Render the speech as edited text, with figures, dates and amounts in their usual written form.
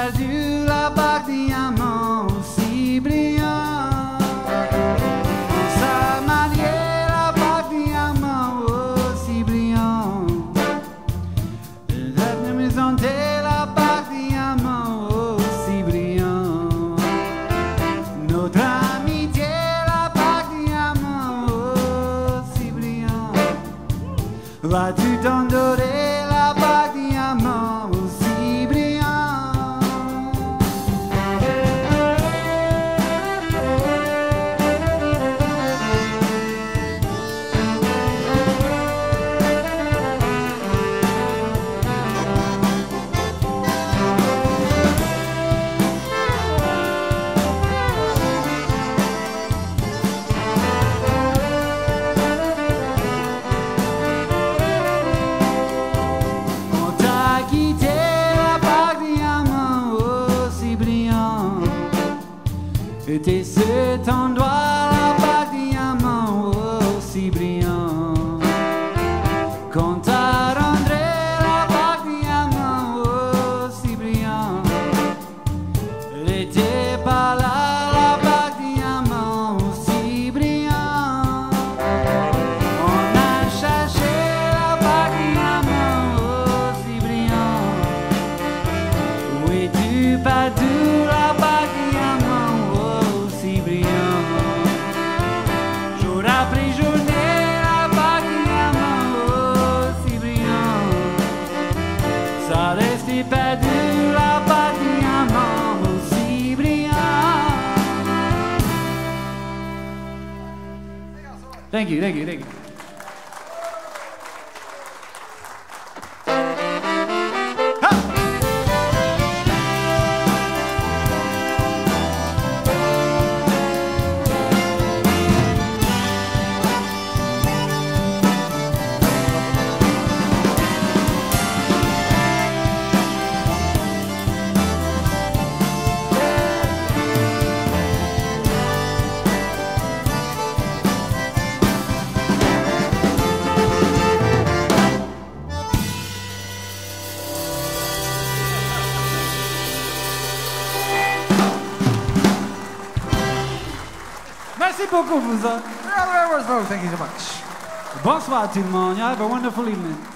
perdu la bague diamant aussi brillant. On s'est marié la bague diamant aussi brillant. La maison la bague diamant aussi brillant. Notre amitié la bague diamant aussi brillant. Vas-tu t'en donner la bague diamant aussi brillant? C'était cet endroit, la bague diamant aussi brillant. Quand t'as rentré la bague diamant aussi brillant, elle était pas là, la bague diamant aussi brillant. On a cherché la bague diamant aussi brillant. Où es-tu perdu la bague diamant? Jour après journée, la bague diamant aussi brillant. Ça restait perdu, la bague diamant aussi brillant. Thank you, thank you, thank you. Merci beaucoup, vous autres. Thank you so much. Bonsoir tout le monde. You have a wonderful evening.